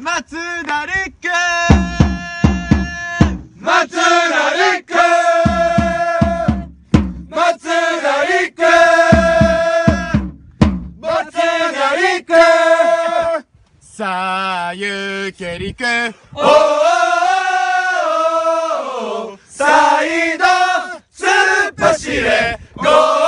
松田陸松田陸松田陸松田陸さあ行け陸おーサイド突っ走れゴー